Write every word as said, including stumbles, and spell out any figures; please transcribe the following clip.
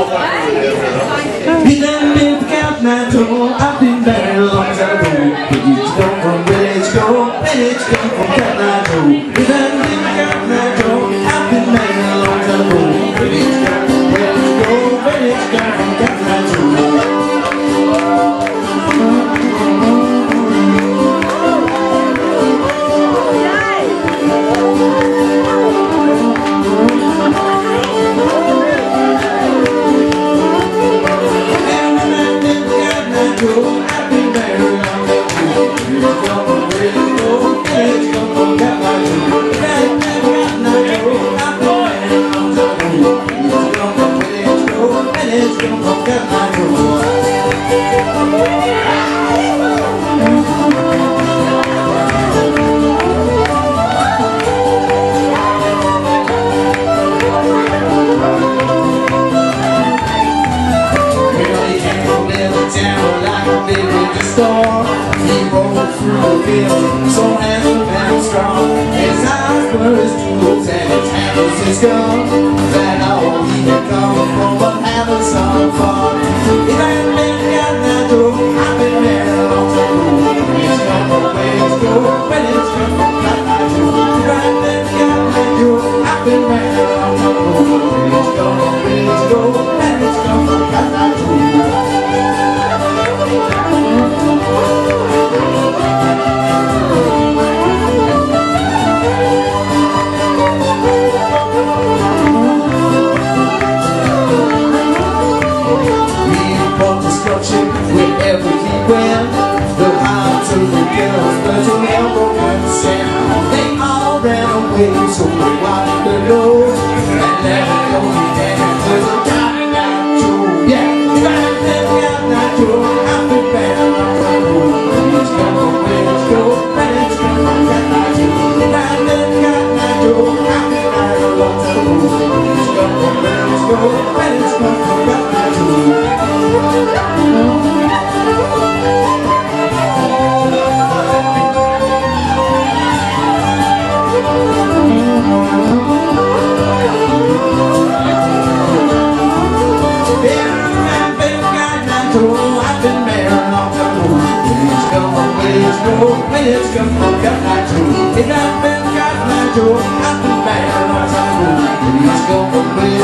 You done been forgotten, I told. I've been married a long time ago. But you come from village go, village come from Cotton Eye Joe. You done been forgotten, I told. I've been married a long time ago. Village come from village go, village come from Cotton Eye Joe. So handsome and strong, his eyes were his jewels and his handles his gun. That all he had come from but having some fun. He ran been got that door, I've been there a long time ago. It's come from where it's go, when it's come from Cotton Eye Joe. He ran been got that door, I've been there a long time ago. It's come from where it's go, when it's come from Cotton Eye Joe. Wherever he went, the hearts of the girls were to elbow consent. They all ran away, so we watched the road and let it go. And there's a Cotton Eye Joe. Yeah, if I had Cotton Eye Joe, I'd be back on the road. It's come from where it's go, and it's come from Cotton Eye Joe. If I had Cotton Eye Joe, I'd be back on the road. It's come from where it's go, and it's come from Cotton Eye Joe. When it's come from Cotton Eye Joe, if I've been Cotton Eye Joe, I've been married a long time ago. It's come from